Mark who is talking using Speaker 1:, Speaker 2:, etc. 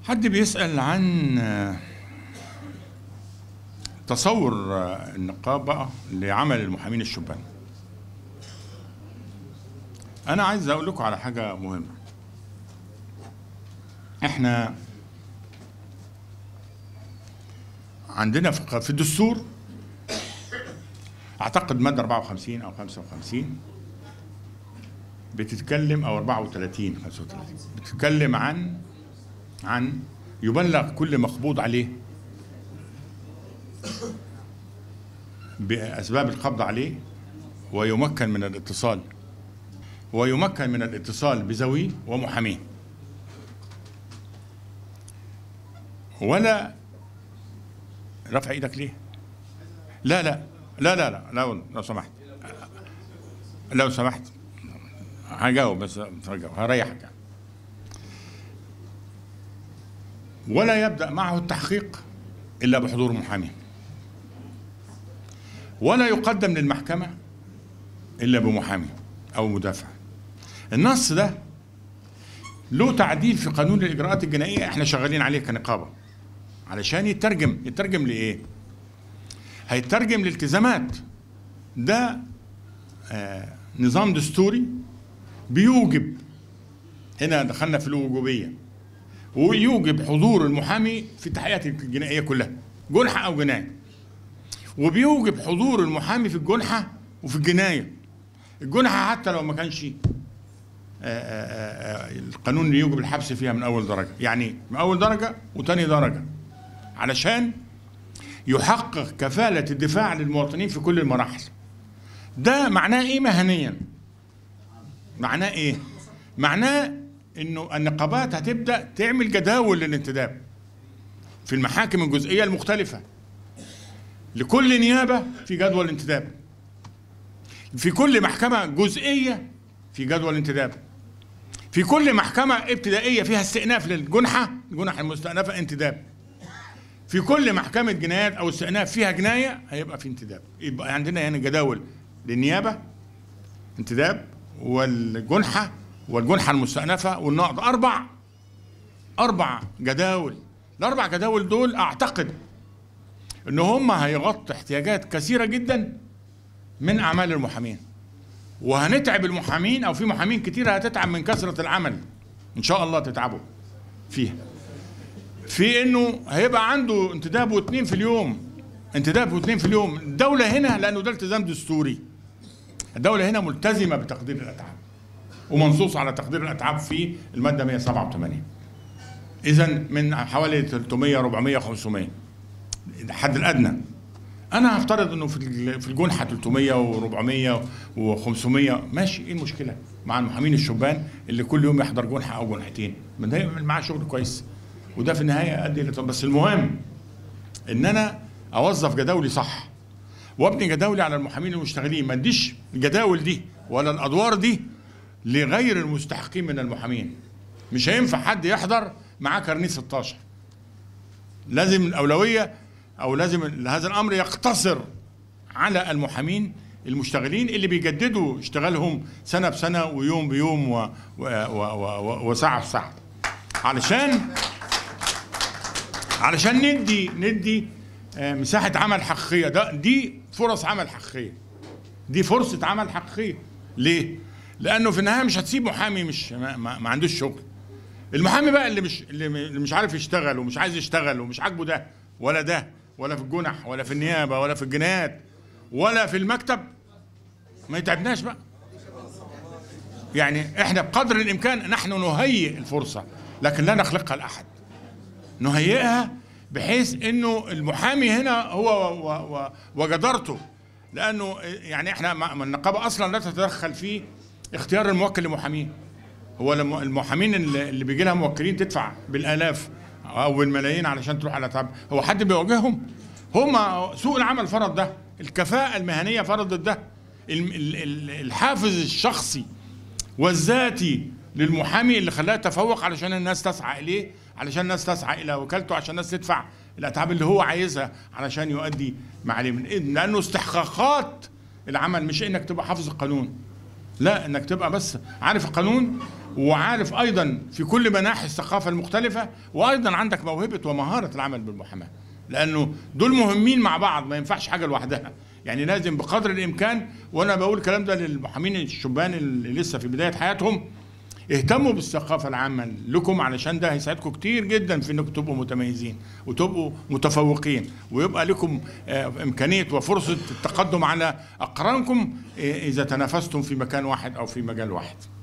Speaker 1: حد بيسأل عن تصور النقابة لعمل المحامين الشبان. أنا عايز أقول لكم على حاجة مهمة. إحنا عندنا في الدستور أعتقد مادة 54 أو 55 بتتكلم، أو 34 35 بتتكلم عن يبلغ كل مقبوض عليه بأسباب القبض عليه، ويمكن من الاتصال بذويه ومحاميه. ولا رفع ايدك ليه؟ لا لا لا لا لا لا لو سمحت هجاوب، بس هريحك يعني. ولا يبدأ معه التحقيق إلا بحضور محامي، ولا يقدم للمحكمة إلا بمحامي أو مدافع. النص ده له تعديل في قانون الإجراءات الجنائية احنا شغالين عليه كنقابة علشان يترجم لإيه؟ هيترجم لالتزامات. ده نظام دستوري بيوجب، هنا دخلنا في الوجوبية، ويوجب حضور المحامي في التحقيقات الجنائية كلها، جنحة أو جناية. وبيوجب حضور المحامي في الجنحة وفي الجناية. الجنحة حتى لو ما كانش القانون اللي يوجب الحبس فيها من أول درجة، يعني من أول درجة وتاني درجة، علشان يحقق كفالة الدفاع للمواطنين في كل المراحل. ده معناه إيه مهنيا؟ معناه إيه؟ معناه إنه النقابات هتبدأ تعمل جداول للانتداب في المحاكم الجزئية المختلفة. لكل نيابة في جدول انتداب، في كل محكمة جزئية في جدول انتداب، في كل محكمة ابتدائية فيها استئناف للجنحة، الجنحة المستأنفة انتداب، في كل محكمة جنايات أو استئناف فيها جناية هيبقى في انتداب. يبقى عندنا يعني جداول للنيابة انتداب، والجنحة المستأنفة والنقض. أربع جداول. الأربع جداول دول أعتقد إن هم هيغطوا احتياجات كثيرة جدا من أعمال المحامين، وهنتعب المحامين، أو في محامين كتير هتتعب من كثرة العمل، إن شاء الله تتعبوا فيها، في إنه هيبقى عنده انتداب واثنين في اليوم. الدولة هنا، لأنه ده التزام دستوري، الدولة هنا ملتزمة بتقدير الأتعاب، ومنصوص على تقدير الأتعاب في المادة 187. إذن من حوالي 300 400 500 الحد الأدنى. أنا هفترض إنه في الجنحة 300 و400 و500 ماشي، إيه المشكلة مع المحامين الشبان اللي كل يوم يحضر جنحة أو جنحتين؟ ما ده يعمل معاه شغل كويس، وده في النهاية أدي. بس المهم إن أنا أوظف جداولي صح، وابني جداولي على المحامين المشتغلين. ما اديش الجداول دي ولا الأدوار دي لغير المستحقين من المحامين. مش هينفع حد يحضر معاه كارنيه 16. لازم الأولوية، أو لازم هذا الأمر يقتصر على المحامين المشتغلين اللي بيجددوا اشتغالهم سنة بسنة ويوم بيوم وساعة بساعة، علشان ندي مساحة عمل حقيقية. دي فرص عمل حقيقية، دي فرصة عمل حقيقية. ليه؟ لأنه في النهاية مش هتسيب محامي ما عندوش شغل. المحامي بقى اللي مش عارف يشتغل ومش عايز يشتغل ومش عاجبه ده ولا في الجنح ولا في النيابة ولا في الجنايات ولا في المكتب، ما يتعبناش بقى. يعني احنا بقدر الامكان نحن نهيئ الفرصة، لكن لا نخلقها لأحد. نهيئها بحيث انه المحامي هنا هو وجدارته، لانه يعني احنا النقابة اصلا لا تتدخل في اختيار الموكل لمحامين. هو المحامين اللي بيجي لها موكلين تدفع بالالاف او بالملايين علشان تروح على تعب، هو حد بيواجههم؟ هم سوق العمل فرض ده، الكفاءة المهنية فرضت ده، الحافز الشخصي والذاتي للمحامي اللي خلاه يتفوق علشان الناس تسعى إليه، علشان الناس تسعى إلى وكالته، عشان الناس تدفع الأتعاب اللي هو عايزها علشان يؤدي ما عليه من إذن. لأنه استحقاقات العمل مش إنك تبقى حافظ القانون، لا، إنك تبقى بس عارف القانون وعارف ايضا في كل مناحي الثقافه المختلفه، وايضا عندك موهبه ومهاره العمل بالمحاماه، لانه دول مهمين مع بعض، ما ينفعش حاجه لوحدها. يعني لازم بقدر الامكان، وانا بقول الكلام ده للمحامين الشبان اللي لسه في بدايه حياتهم، اهتموا بالثقافه العامه لكم، علشان ده هيساعدكم كتير جدا في انكم تبقوا متميزين وتبقوا متفوقين، ويبقى لكم امكانيه وفرصه التقدم على اقرانكم اذا تنافستم في مكان واحد او في مجال واحد.